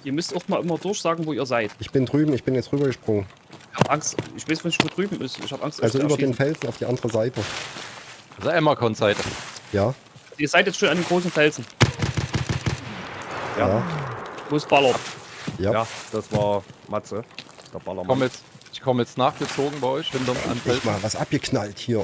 Ihr müsst auch mal immer durchsagen, wo ihr seid. Ich bin drüben, ich bin jetzt rübergesprungen. Ich hab Angst. Ich weiß nicht, wo drüben ist. Ich hab Angst. Also euch zu über den erschießen. Felsen auf die andere Seite. Also Emmerkon-Seite. Ja, Ihr seid jetzt schon an den großen Felsen. ja, Wo es ballert. ja. Ja, das war Matze. Der Ballermann. Ich komme jetzt nachgezogen bei euch hinterm Ich Anfeld. mal was abgeknallt hier.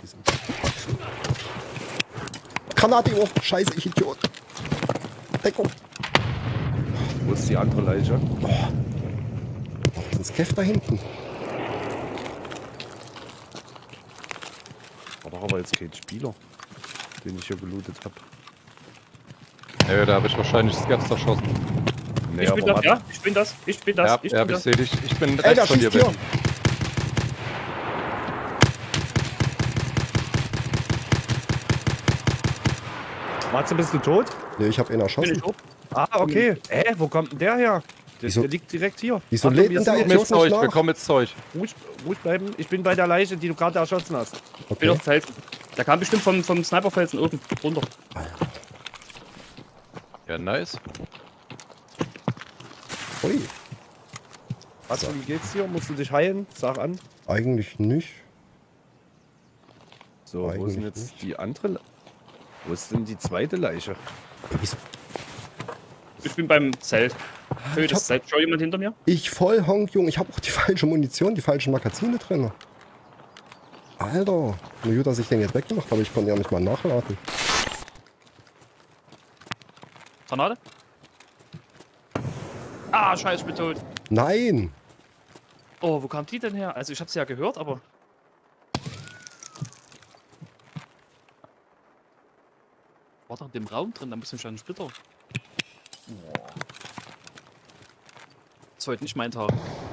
Granate, oh, scheiße, ich Idiot. Deckung. Wo ist die andere Leiche? Oh, das ist Kev da hinten. War doch aber jetzt kein Spieler, den ich hier gelootet habe. Ja, da habe ich wahrscheinlich Skeps erschossen. Nee, Ich bin aber das, ja. Ich bin das. Ich bin das. Ja, Ich ja, bin ich das. sehe dich. Ich bin Ey, da rechts von dir, schießt hier. Ben. Matze, bist du tot? Nee, ich hab ihn Bin erschossen. ich auch. Ah, okay. Wo kommt denn der her? Wieso- Der liegt direkt hier. Wieso Warte, lädt wir denn der sind- Wir kommen Idiot jetzt zu euch. nicht Wir nach? kommen jetzt zu euch. Ruhig bleiben. Ich bin bei der Leiche, die du gerade erschossen hast. Ich bin Okay. auf dem Felsen. Der kam bestimmt vom Sniperfelsen oben runter. Ja, nice. Ui, Matze, wie geht's dir? Musst du dich heilen? Sag an. eigentlich nicht. So, wo ist Eigentlich denn jetzt nicht. die andere? Wo ist denn die zweite Leiche? Wieso- Ich bin beim Zelt. Höhe ich des hab- Zelt. Schau jemand hinter mir? Ich voll Honk, Junge. Ich habe auch die falsche Munition, die falschen Magazine drin. Alter. Nur gut, dass ich den jetzt weggemacht habe. Ich konnte ja nicht mal nachladen. Granate? Ah, scheiße, ich bin tot. Nein. Oh, wo kam die denn her? Also ich hab's ja gehört, aber... War da in dem Raum drin? Da muss ich einen Splitter. Das ist heute nicht mein Tag.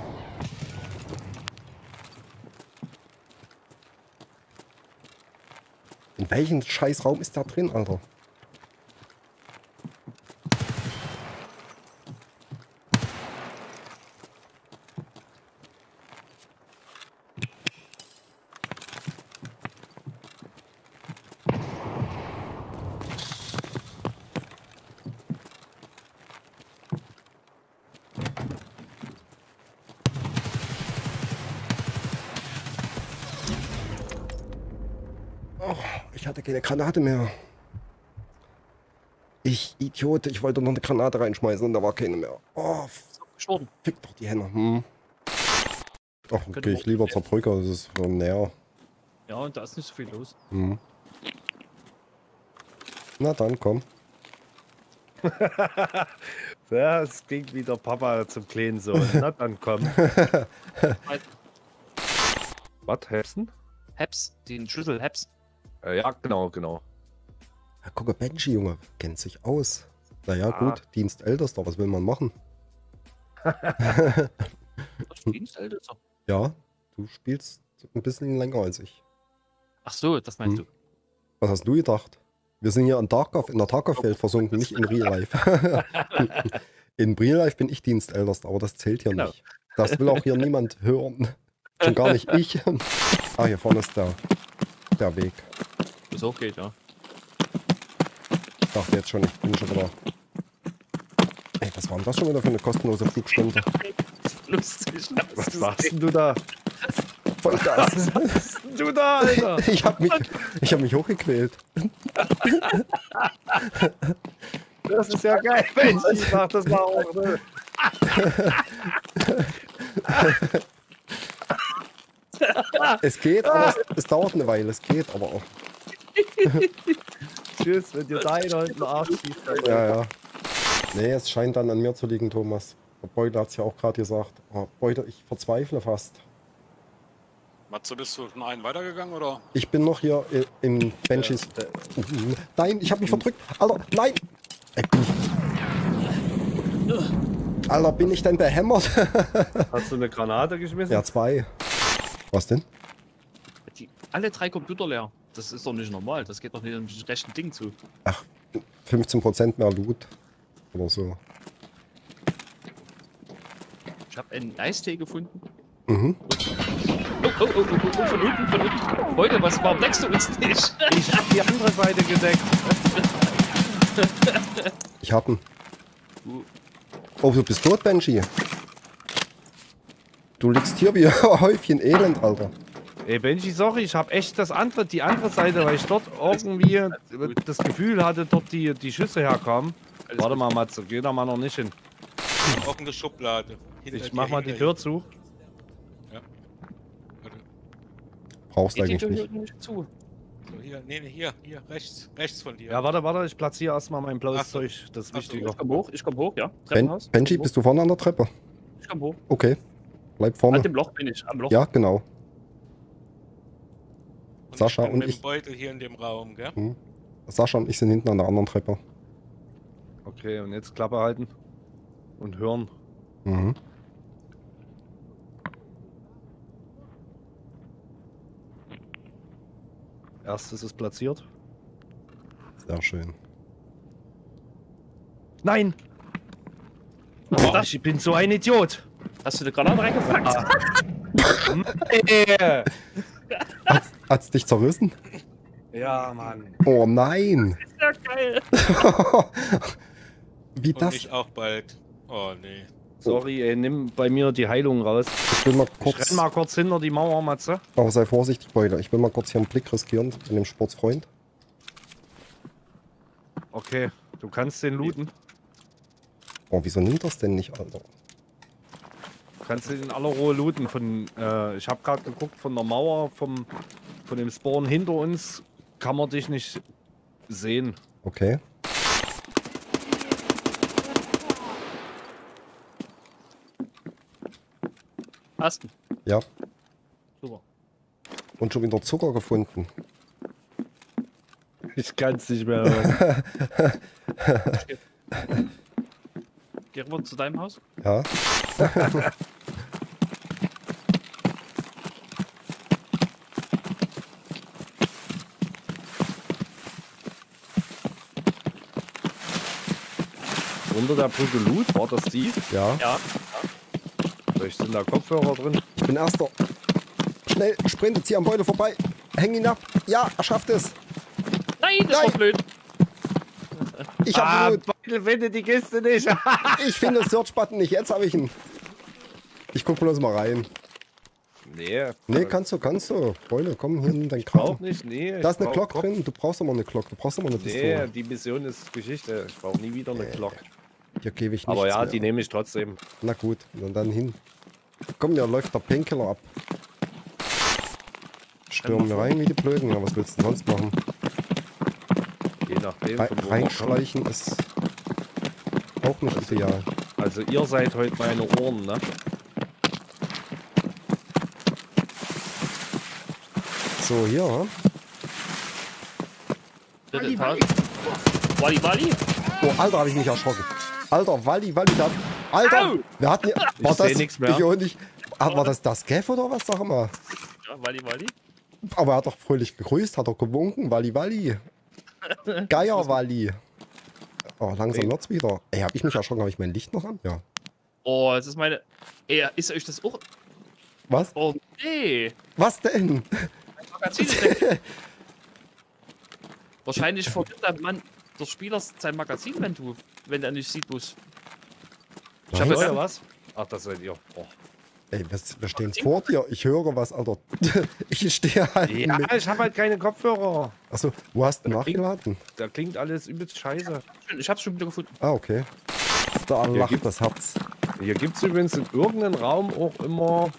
In welchem Scheißraum ist da drin, Alter? Oh, ich hatte keine Granate mehr. Ich Idiot, ich wollte noch eine Granate reinschmeißen und da war keine mehr. Oh, Gestorben. fick doch die Hände. Hm. Ach, Könnte okay, ich lieber zur Brücke, das ist näher. Ja, und da ist nicht so viel los. Hm. Na dann, komm. Ja, es klingt wie der Papa zum kleinen Sohn. Na dann komm. Was, Hepsen? Heps, den Schlüssel Heps. Ja, genau. Ja, guck mal, Benji, Junge, kennt sich aus. Naja, Ah. gut, Dienstältester, was will man machen? Was Dienstältester? Ja, du spielst ein bisschen länger als ich. Ach so, das meinst Hm. du. Was hast du gedacht? Wir sind hier in der Tarkov-Welt versunken, nicht in Real Life. In Real Life bin ich Dienstältester, aber das zählt hier Genau. nicht. Das will auch hier niemand hören. Schon gar nicht ich. Ah, hier vorne ist der Weg. Wo es hochgeht, ja. Ich dachte jetzt schon, ich bin schon wieder... Ey, was war denn das schon wieder für eine kostenlose Flugstunde? Lustig. Was machst denn du da? Vollgas. Was machst denn du da, Alter? Ich hab mich hochgequält. Das ist ja geil, Mensch. Ich mach das mal auch. Ne? Es geht, aber es dauert eine Weile. Es geht aber auch. Tschüss, wenn dir da einer in den Arsch schießt. Alter. Ja, ja. Nee, es scheint dann an mir zu liegen, Thomas. Der Beutel hat es ja auch gerade gesagt. Oh, Beutel, ich verzweifle fast. Matze, bist du schon einen weitergegangen oder? Ich bin noch hier im Benchis. Nein, ich habe mich verdrückt. Alter, nein! Ey, Alter, bin ich denn behämmert? Hast du eine Granate geschmissen? Ja, 2. Was denn? Alle 3 Computer leer. Das ist doch nicht normal. Das geht doch nicht im rechten Ding zu. Ach, 15% mehr Loot. Oder so. Ich habe einen Eistee gefunden. Mhm. Oh, von unten. Heute, warum deckst du uns nicht? Ich hab die andere Seite gedeckt. Ich hab ihn. Oh, du bist tot, Benji. Du liegst hier wie ein Häufchen Elend, Alter. Ey, Benji, sorry, ich habe echt die andere Seite, weil ich dort irgendwie das Gefühl hatte, dort die Schüsse herkamen. Warte mal, Matze, geh da mal noch nicht hin. Offene Schublade. Ich mach mal die Tür zu. Ja. Warte. Brauchst Geht die eigentlich Tür nicht. hier nicht zu? So, hier, nee, hier, rechts von dir. Ja, warte, ich platziere erstmal mein blaues Ach so. Zeug. Das ist Ach so, wichtiger. Ich komm hoch, ja. Treppenhaus. Benji, Ich komm bist du vorne an der Treppe? hoch. Ich komm hoch. Okay. Bleib vorne. An dem Loch bin ich, am Loch. Ja, genau. Und Sascha ich bin und mit ich- dem Beutel hier in dem Raum, gell? Sascha und ich sind hinten an der anderen Treppe. Okay, und jetzt Klappe halten. Und hören. Mhm. Erstes ist platziert. Sehr schön. Nein! Was ist Oh, das? ich bin so ein Idiot! Hast du eine Granate reingepackt? Hat's dich zerrissen? Ja, Mann. Oh nein! Ja, geil. Wie Und das? ich auch bald. Oh, nee. Sorry, ey, nimm bei mir die Heilung raus. Ich will mal Ich kurz. renn mal kurz hinter die Mauer, Matze. Aber sei vorsichtig, Beute. Ich will mal kurz hier einen Blick riskieren in dem Sportsfreund. Okay, du kannst den looten. Oh, wieso nimmt das denn nicht, Alter? Du kannst den in aller Ruhe looten. Ich habe gerade geguckt, von der Mauer, von dem Spawn hinter uns kann man dich nicht sehen. Okay. Hast du. Ja. Super. Und schon wieder Zucker gefunden. Ich kann's nicht mehr. Geh rüber zu deinem Haus. Ja. Unter der Brücke Loot, war das die? Ja. Ja. Vielleicht sind da Kopfhörer drin. Ich bin Erster. Schnell, sprintet sie am Beute vorbei. Häng ihn ab. Ja, er schafft es. Nein, das war Nein. blöd. Ich hab Blut. Beutel findet die Kiste nicht. Ich finde den Search-Button nicht. Jetzt habe ich ihn. Ich guck bloß mal rein. Nee. Nee, kannst du. Beule, komm hier in dein Brauch Kram. nicht, nee. Da ist eine ich Glock brauch drin. Du brauchst immer eine Glock. Du brauchst immer eine Nee, Pistole. die Mission ist Geschichte. Ich brauche nie wieder eine Glock. Hier gebe ich nichts Aber ja, mehr. die nehme ich trotzdem. Na gut, und dann hin. Komm, da läuft der Painkiller ab. Stürmen wir rein wie die Blöden. Ja, was willst du denn sonst machen? Je nachdem. von wo wir kommen. Reinschleichen ist auch nicht ideal. Also ihr seid heute meine Ohren, ne? So, hier, ha? Dritte Etage. Wally, Wally. Oh, Alter, habe ich mich erschrocken. Alter, Walli, da. Alter, Au! wir hatten hier. War seh das nix mehr. Ich auch nicht. War das Gav oder was? Sag mal. Ja, Wally, Wally. Aber er hat doch fröhlich gegrüßt, hat doch gewunken. Walli. Geier Walli. Oh, langsam wird's wieder. Ey, hab ich mich erschrocken? Habe ich mein Licht noch an? Ja. Oh, das ist meine. Ey, ist euch das auch. Was? Oh, nee. Was denn? Magazin ist weg. Wahrscheinlich verliert der Mann des Spielers sein Magazin, wenn er nicht sieht, wo es. Ich habe Was? Oder was? Ach, das seid ihr. Oh. Ey, wir stehen vor dir. Ich höre was, Alter. Ich stehe halt. Ja, mit. ich habe halt keine Kopfhörer. Achso, wo hast du nachgeladen? Da klingt alles übelst scheiße. Ich hab's schon wieder gefunden. Ah, okay. Da lacht gibt's- das Herz. Hier gibt es übrigens in irgendeinem Raum auch immer.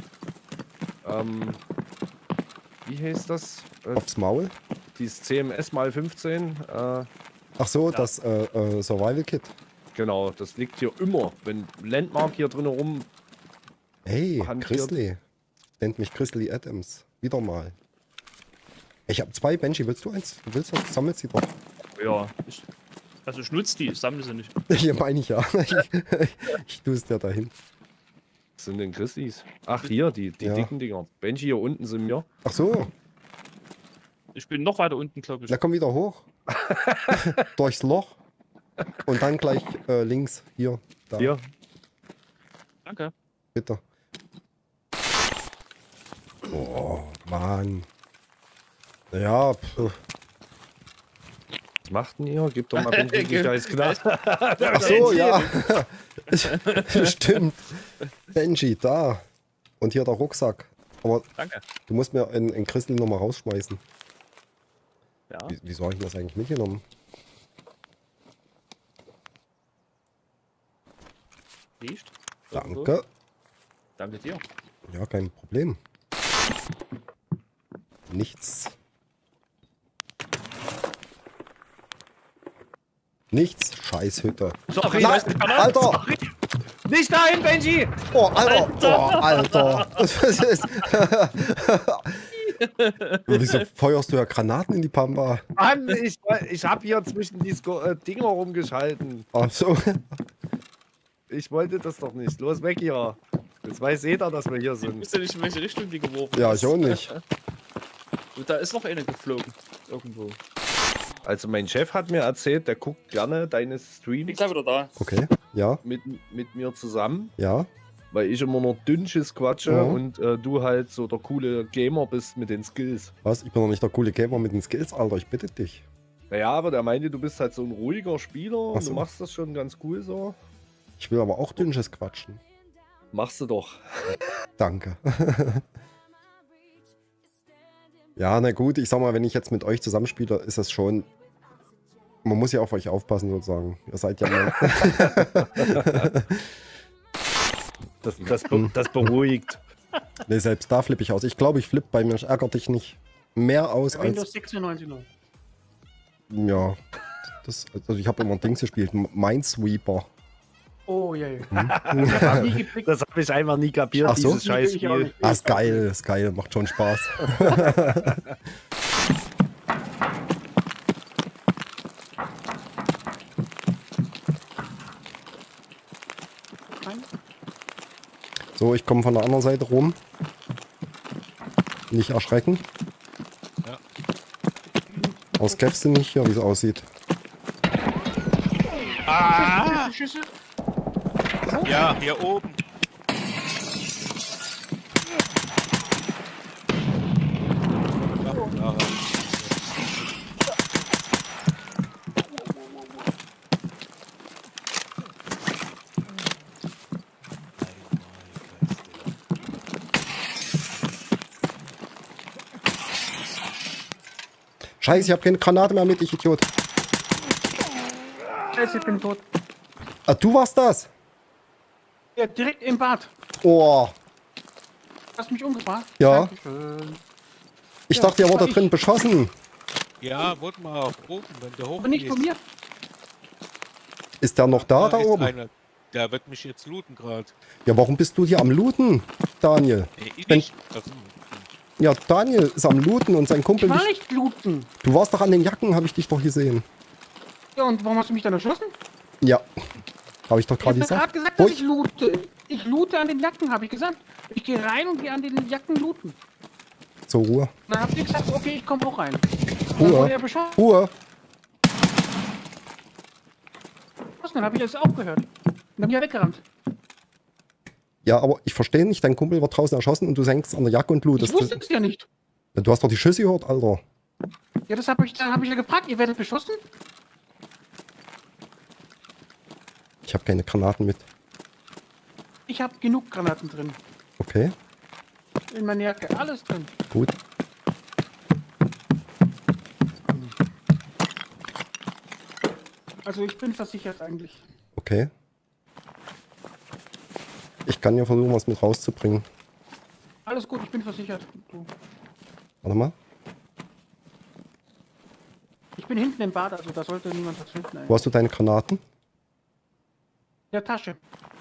Wie heißt das? Aufs Maul. Dieses CMS mal 15. Ach so, das Survival Kit. Genau, das liegt hier immer. Wenn Landmark hier drin rum. Hey, Hantiert. Chrisley. Nennt mich Chrisley Adams. Wieder mal. Ich habe 2, Benji. Willst du eins? Du willst was? Sammelst sie doch. Ja. Also ich nutze die, ich sammle sie nicht. Hier meine ich ja. Ich tue es dir dahin. Was sind denn Christis? Ach, hier, die Ja. dicken Dinger. Benji, hier unten sind wir. Ach so, Ich bin noch weiter unten, glaube ich. na komm wieder hoch. Durchs Loch. Und dann gleich links. Hier. Da. Hier. Danke. Bitte. Oh, Mann. Ja, was Was macht denn ihr? Gib doch mal Benji die scheiß Knarre. Ach so, ja. Stimmt. Benji, da. Und hier der Rucksack. Aber Danke. du musst mir in Christel nochmal rausschmeißen. Ja. Wieso habe ich das eigentlich mitgenommen? Riecht. Danke. Danke dir. Ja, kein Problem. Nichts. Nichts. Scheißhütte. Sorry, Nein, weißt du, Alter! Sorry. Nicht dahin, Benji! Oh, Alter! Oh, Alter! Das ist Wieso feuerst du ja Granaten in die Pampa? Mann, ich habe hier zwischen die Dinger rumgeschalten. Ach so. Ich wollte das doch nicht. Los, weg hier. Jetzt weiß jeder, dass wir hier Ich sind. wusste nicht, in welche Richtung die geworfen Ja, ist. ich auch nicht. Und da ist noch eine geflogen. Irgendwo. Also mein Chef hat mir erzählt, der guckt gerne deine Streams gleich wieder da. Okay, ja, mit mir zusammen, ja. weil ich immer nur Dünnsches quatsche Ja. und du halt so der coole Gamer bist mit den Skills. Was? Ich bin doch nicht der coole Gamer mit den Skills, Alter, ich bitte dich. Naja, aber der meinte, du bist halt so ein ruhiger Spieler Ach und so. du machst das schon ganz cool so. Ich will aber auch dünnsches quatschen. Machst du doch. Danke. Ja, na gut, ich sag mal, wenn ich jetzt mit euch zusammenspiele, ist das schon... Man muss ja auf euch aufpassen, sozusagen. Ihr seid ja mal... Das beruhigt. Ne, selbst da flippe ich aus. Ich glaube, ich flippe bei mir. Ich ärgere dich nicht mehr aus Windows als... 96 noch. Ja. Also ich habe immer Dings gespielt. Minesweeper. Oh je. Ich hab nie gekriegt. Das habe ich einfach nie kapiert, Ach so? dieses scheiß Ich auch Spiel. nicht. Ah, ist geil, macht schon Spaß. So, ich komme von der anderen Seite rum. Nicht erschrecken. Ja. Aus kämpfst du nicht hier, wie es aussieht. Schüsse. Ja, hier oben. Ja, Scheiße, ich habe keine Granate mehr mit, ich Idiot. Scheiße, ich bin tot. Ah, du warst das? Ja, direkt im Bad. Oh, Hast mich umgebracht? Ja. Dankeschön. ich Ja, dachte, ihr das wurde war drin beschossen. ja, wurde mal auf oben, wenn der hoch Aber nicht von mir. Ist der noch da ist oben? einer, der wird mich jetzt looten gerade. Ja, warum bist du hier am Looten, Daniel? Wenn- Also, Ja, Daniel ist am Looten und sein Kumpel Ich war nicht. nicht looten. Du warst doch an den Jacken, habe ich dich doch gesehen. Ja, und warum hast du mich dann erschossen? Ja, habe ich doch Ich gerade habe gesagt. gerade gesagt, dass Ui. ich loote. Ich loote an den Jacken, habe ich gesagt. Ich gehe rein und gehe an den Jacken looten. Zur Ruhe. Dann habt ihr gesagt, okay, ich komme auch rein. Dann wurde Ruhe. er beschossen, Ruhe. dann habe ich das auch gehört. Und dann bin ich weggerannt. Ja, aber ich verstehe nicht, dein Kumpel wird draußen erschossen und du hängst an der Jacke und Ich blutest. wusste es ja nicht. Du hast doch die Schüsse gehört, Alter. Ja, das habe ich, dann habe ich ja gefragt, ihr werdet beschossen? Ich habe keine Granaten mit. Ich habe genug Granaten drin. Okay, In meiner Jacke, alles drin. gut. Also ich bin versichert eigentlich. Okay. Ich kann ja versuchen, was mit rauszubringen. Alles gut, ich bin versichert. Du. Warte mal. Ich bin hinten im Bad, also da sollte niemand was finden. Wo hast du deine Granaten? In der Tasche.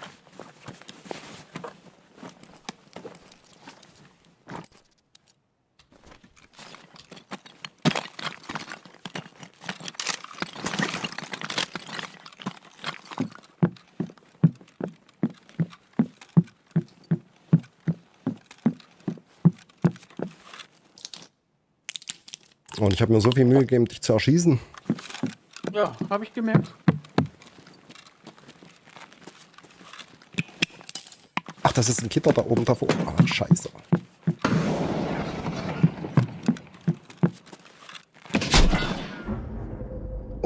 Und ich habe mir so viel Mühe gegeben, dich zu erschießen. Ja, habe ich gemerkt. Ach, das ist ein Gitter da oben davor. Ah, scheiße.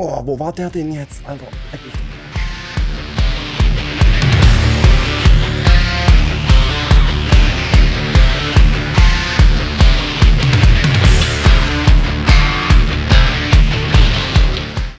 Oh, wo war der denn jetzt, Alter?